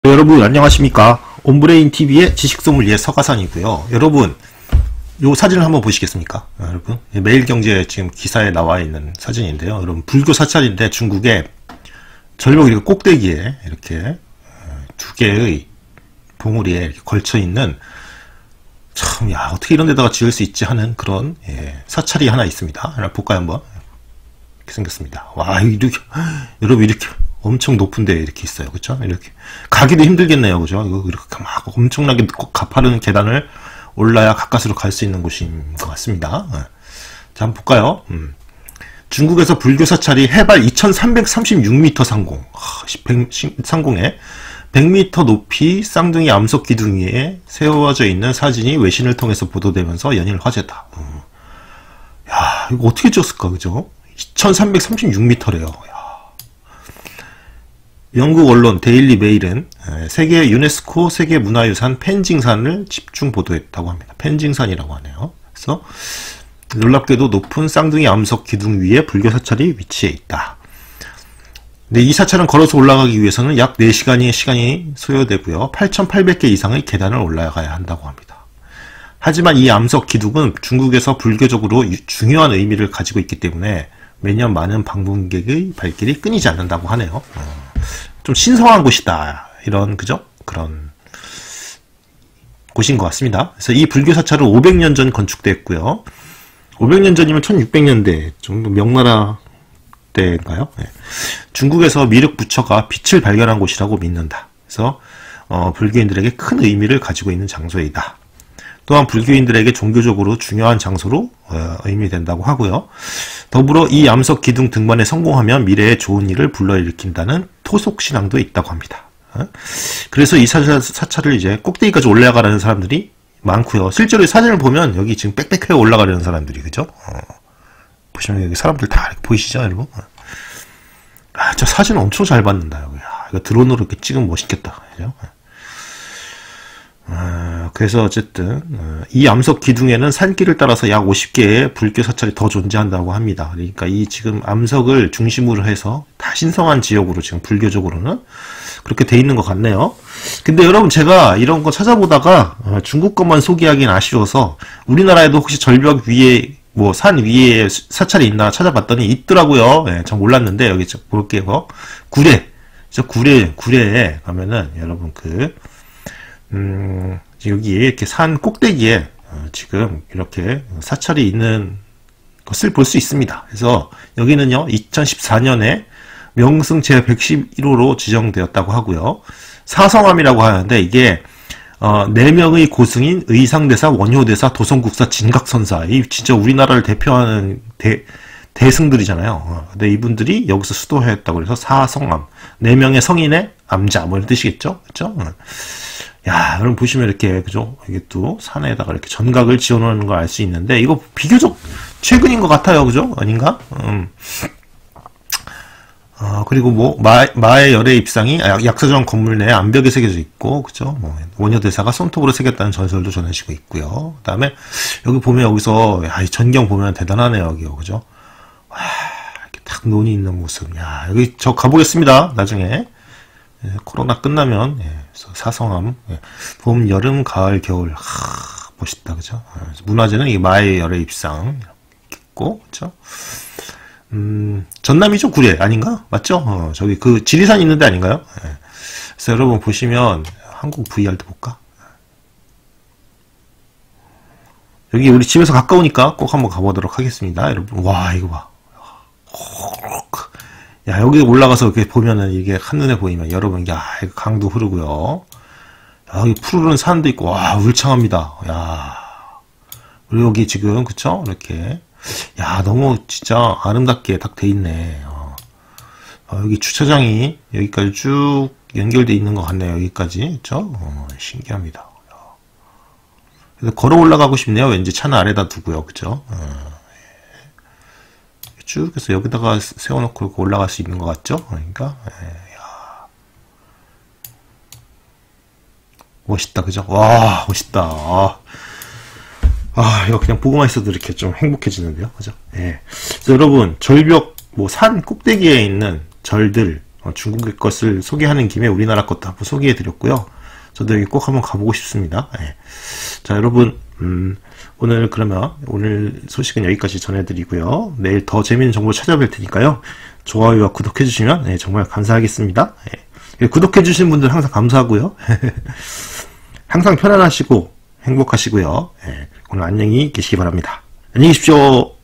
여러분 안녕하십니까. 온브레인TV의 지식소믈리에 서가산이고요. 여러분 요 사진을 한번 보시겠습니까? 여러분 매일경제 지금 기사에 나와 있는 사진인데요. 여러분 불교 사찰인데 중국의 절벽 이렇게 꼭대기에 이렇게 두 개의 봉우리에 이렇게 걸쳐 있는 참 야 어떻게 이런 데다가 지을 수 있지 하는 그런 사찰이 하나 있습니다. 하나 볼까요 한번? 이렇게 생겼습니다. 와 이렇게 여러분 이렇게 엄청 높은데 이렇게 있어요. 그쵸? 이렇게. 가기도 힘들겠네요. 그죠? 이렇게 막 엄청나게 가파른 계단을 올라야 가까스로 갈 수 있는 곳인 것 같습니다. 자, 한번 볼까요? 중국에서 불교 사찰이 해발 2336m 상공에 100m 높이 쌍둥이 암석 기둥 위에 세워져 있는 사진이 외신을 통해서 보도되면서 연일 화제다. 야, 이거 어떻게 찍었을까? 그죠? 2336m래요. 영국 언론 데일리 메일은 세계 유네스코 세계문화유산 펜징산을 집중 보도했다고 합니다. 펜징산이라고 하네요. 그래서 놀랍게도 높은 쌍둥이 암석 기둥 위에 불교 사찰이 위치해 있다. 근데 이 사찰은 걸어서 올라가기 위해서는 약 4시간의 시간이 소요되고요. 8,800개 이상의 계단을 올라가야 한다고 합니다. 하지만 이 암석 기둥은 중국에서 불교적으로 중요한 의미를 가지고 있기 때문에 매년 많은 방문객의 발길이 끊이지 않는다고 하네요. 좀 신성한 곳이다. 이런, 그죠? 그런 곳인 것 같습니다. 그래서 이 불교 사찰은 500년 전 건축됐고요. 500년 전이면 1600년대 정도 명나라 때인가요? 네. 중국에서 미륵 부처가 빛을 발견한 곳이라고 믿는다. 그래서 불교인들에게 큰 의미를 가지고 있는 장소이다. 또한 불교인들에게 종교적으로 중요한 장소로 의미된다고 하고요. 더불어 이 암석 기둥 등반에 성공하면 미래에 좋은 일을 불러일으킨다는 토속신앙도 있다고 합니다. 그래서 이 사찰을 이제 꼭대기까지 올라가려는 사람들이 많고요. 실제로 이 사진을 보면 여기 지금 빽빽하게 올라가려는 사람들이, 그죠? 보시면 여기 사람들 다 이렇게 보이시죠, 여러분? 저 사진 엄청 잘 받는다, 여기. 이거 드론으로 이렇게 찍으면 멋있겠다, 그죠? 그래서 어쨌든 이 암석 기둥에는 산길을 따라서 약 50개의 불교 사찰이 더 존재한다고 합니다. 그러니까 이 지금 암석을 중심으로 해서 다 신성한 지역으로 지금 불교적으로는 그렇게 돼 있는 것 같네요. 근데 여러분 제가 이런 거 찾아보다가 중국 것만 소개하기는 아쉬워서 우리나라에도 혹시 절벽 위에 뭐 산 위에 사찰이 있나 찾아봤더니 있더라고요. 전 몰랐는데 여기 볼게요. 구례에 가면은 여러분 여기에 이렇게 산 꼭대기에 지금 이렇게 사찰이 있는 것을 볼 수 있습니다. 그래서 여기는요 2014년에 명승 제111호로 지정되었다고 하고요. 사성암이라고 하는데 이게 4명의 고승인 의상대사, 원효대사, 도성국사, 진각선사 이 진짜 우리나라를 대표하는 대승들이잖아요. 근데 이분들이 여기서 수도하였다고 해서 사성암 4명의 성인의 암자 뭐 이런 뜻이겠죠? 그렇죠? 야, 여러분 보시면 이렇게, 그죠? 이게 또 산에다가 이렇게 전각을 지어놓는 걸 알 수 있는데, 이거 비교적 최근인 것 같아요. 그죠? 아닌가? 그리고 뭐, 마의 열애 입상이 약사정 건물 내 암벽에 새겨져 있고, 그죠? 뭐, 원효대사가 손톱으로 새겼다는 전설도 전해지고 있고요. 그 다음에, 여기 보면 여기서, 야, 이 전경 보면 대단하네요. 여기요. 그죠? 와, 이렇게 딱 논이 있는 모습. 야, 여기 저 가보겠습니다. 나중에. 코로나 끝나면 사성암 봄, 여름, 가을, 겨울 멋있다 그죠? 문화재는 이 마의 열애 입상 있고 그죠? 전남이죠? 구례 아닌가? 맞죠? 저기 그 지리산 있는데 아닌가요? 그래서 여러분 보시면 한국 VR도 볼까? 여기 우리 집에서 가까우니까 꼭 한번 가보도록 하겠습니다. 여러분 와 이거 봐. 야, 여기 올라가서 이렇게 보면은 이게 한눈에 보이면 여러분, 야, 이거 강도 흐르고요. 야, 여기 푸르른 산도 있고, 와, 울창합니다. 야. 그리고 여기 지금, 그쵸? 이렇게. 야, 너무 진짜 아름답게 딱 돼 있네. 여기 주차장이 여기까지 쭉 연결돼 있는 것 같네요. 여기까지. 그쵸? 신기합니다. 그래서 걸어 올라가고 싶네요. 왠지 차는 아래다 두고요. 그쵸? 쭉 해서 여기다가 세워놓고 올라갈 수 있는 것 같죠? 그러니까 야. 멋있다 그죠? 와 멋있다. 이거 그냥 보고만 있어도 이렇게 좀 행복해지는데요, 그죠? 예. 그래서 여러분 절벽 뭐 산 꼭대기에 있는 절들 중국의 것을 소개하는 김에 우리나라 것도 한번 소개해드렸고요. 저도 여기 꼭 한번 가보고 싶습니다. 예. 자, 여러분, 오늘 그러면 오늘 소식은 여기까지 전해드리고요. 내일 더 재밌는 정보 찾아뵐 테니까요. 좋아요와 구독해주시면 예, 정말 감사하겠습니다. 예. 구독해주신 분들 항상 감사하고요. 항상 편안하시고 행복하시고요. 예. 오늘 안녕히 계시기 바랍니다. 안녕히 계십시오.